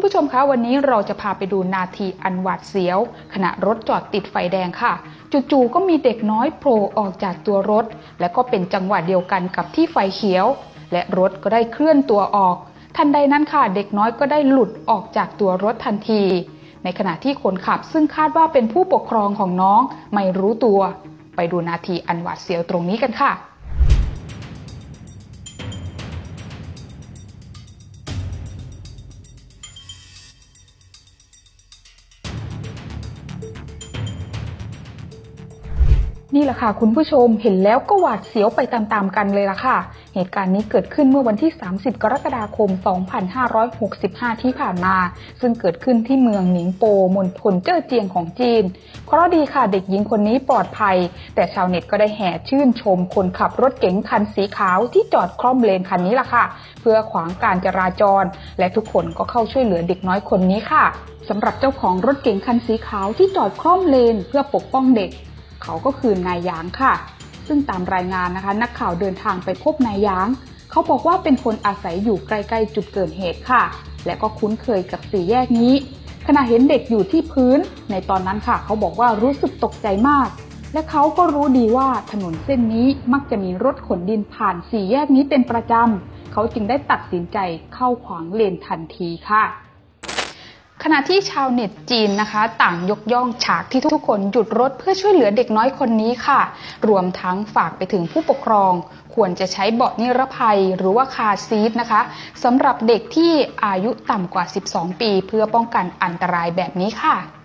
ผู้ชมคะวันนี้เราจะพาไปดูนาทีอันหวาดเสียวขณะรถจอดติดไฟแดงค่ะจู่ๆก็มีเด็กน้อยโผล่ออกจากตัวรถและก็เป็นจังหวะเดียวกันกับที่ไฟเขียวและรถก็ได้เคลื่อนตัวออกทันใดนั้นค่ะเด็กน้อยก็ได้หลุดออกจากตัวรถทันทีในขณะที่คนขับซึ่งคาดว่าเป็นผู้ปกครองของน้องไม่รู้ตัวไปดูนาทีอันหวาดเสียวตรงนี้กันค่ะนี่แหละค่ะคุณผู้ชมเห็นแล้วก็หวาดเสียวไปตามๆกันเลยล่ะค่ะเหตุการณ์นี้เกิดขึ้นเมื่อวันที่30กรกฎาคม2565ที่ผ่านมาซึ่งเกิดขึ้นที่เมืองหนิงโปมณฑลเจ้อเจียงของจีนเคราะห์ดีค่ะเด็กหญิงคนนี้ปลอดภัยแต่ชาวเน็ตก็ได้แห่ชื่นชมคนขับรถเก๋งคันสีขาวที่จอดคล่อมเลนคันนี้ล่ะค่ะเพื่อขวางการจราจรและทุกคนก็เข้าช่วยเหลือเด็กน้อยคนนี้ค่ะสำหรับเจ้าของรถเก๋งคันสีขาวที่จอดคล่อมเลนเพื่อปกป้องเด็กเขาก็คือนายหยางค่ะซึ่งตามรายงานนะคะนักข่าวเดินทางไปพบนายหยางเขาบอกว่าเป็นคนอาศัยอยู่ใกล้ๆจุดเกิดเหตุค่ะและก็คุ้นเคยกับสี่แยกนี้ขณะเห็นเด็กอยู่ที่พื้นในตอนนั้นค่ะเขาบอกว่ารู้สึกตกใจมากและเขาก็รู้ดีว่าถนนเส้นนี้มักจะมีรถขนดินผ่านสี่แยกนี้เป็นประจำเขาจึงได้ตัดสินใจเข้าขวางเลนทันทีค่ะขณะที่ชาวเน็ตจีนนะคะต่างยกย่องฉากที่ทุกคนหยุดรถเพื่อช่วยเหลือเด็กน้อยคนนี้ค่ะรวมทั้งฝากไปถึงผู้ปกครองควรจะใช้เบาะนิรภัยหรือว่าคาร์ซีทนะคะสำหรับเด็กที่อายุต่ำกว่า12 ปีเพื่อป้องกันอันตรายแบบนี้ค่ะ